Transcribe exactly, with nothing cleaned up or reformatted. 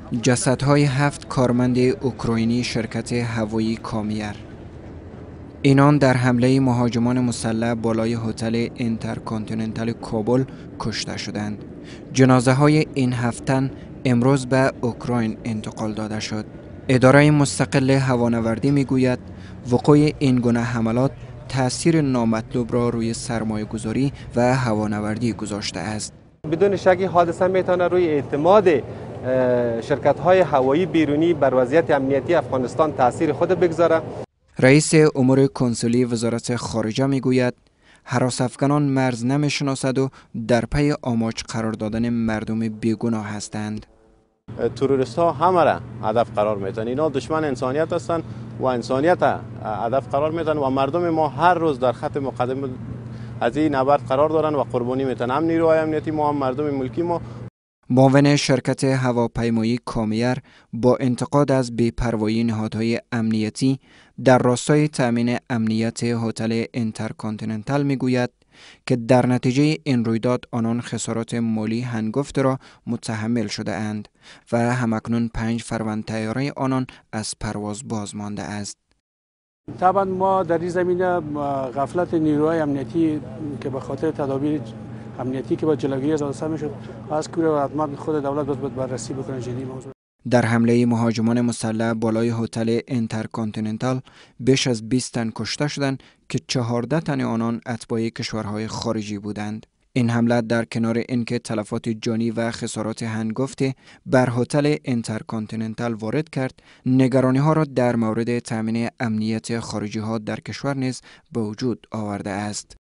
جسدهای هفت کارمند اوکراینی شرکت هوایی کامیر. اینان در حمله مهاجمان مسلح بالای هتل اینترکانتیننتال کابل کشته شدند. جنازه های این هفت تن امروز به اوکراین انتقال داده شد. اداره مستقل هوانوردی میگوید وقوع این گونه حملات تأثیر نامطلوب را روی سرمایه گذاری و هوانوردی گذاشته است. بدون شک حادثه میتونه روی اعتماد شرکت های هوایی بیرونی بر وضعیت امنیتی افغانستان تاثیر خود بگذاره. رئیس امور کنسولی وزارت خارجه میگوید هراس افغانان مرز نمیشناسد و در پی آماج قرار دادن مردم بیگناه هستند. تروریست ها همه را هدف قرار میدن. اینا دشمن انسانیت هستند و انسانیت هدف قرار میدن و مردم ما هر روز در خط مقدم از این نبرد قرار دارن و قربانی میتن. هم نیروهای امنیتی ما هم مردم ملکی ما. معاون شرکت هواپیمایی کامیر با انتقاد از بی‌پروایی نهادهای امنیتی در راستای تأمین امنیت هتل اینترکانتیننتال میگوید که در نتیجه این رویداد آنان خسارات مالی هنگفت را متحمل شده اند و همکنون پنج فروند طیاره آنان از پرواز باز مانده است. طبعا ما در این زمینه غفلت نیروهای امنیتی که به خاطر تدابیر امنیتی که با جلوگیری از حادثه میشد از کوره و حتما خود دولت باید بررسی بکنه جدی موضوع. در حمله مهاجمان مسلح بالای هتل اینترکانتیننتال بیش از بیست تن کشته شدند که چهارده تن آنان اتباع کشورهای خارجی بودند. این حمله در کنار اینکه تلفات جانی و خسارات هنگفته بر هتل اینترکانتیننتال وارد کرد، نگرانی ها را در مورد تامین امنیت خارجی ها در کشور نیز به وجود آورده است.